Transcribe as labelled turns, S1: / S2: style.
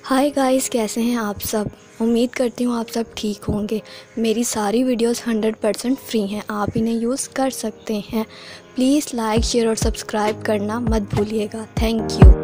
S1: Hi guys, कैसे हैं आप सब। उम्मीद करती हूँ आप सब ठीक होंगे। मेरी सारी वीडियोस 100% फ्री हैं, आप इन्हें यूज़ कर सकते हैं। प्लीज़ लाइक, शेयर और सब्सक्राइब करना मत भूलिएगा। Thank you.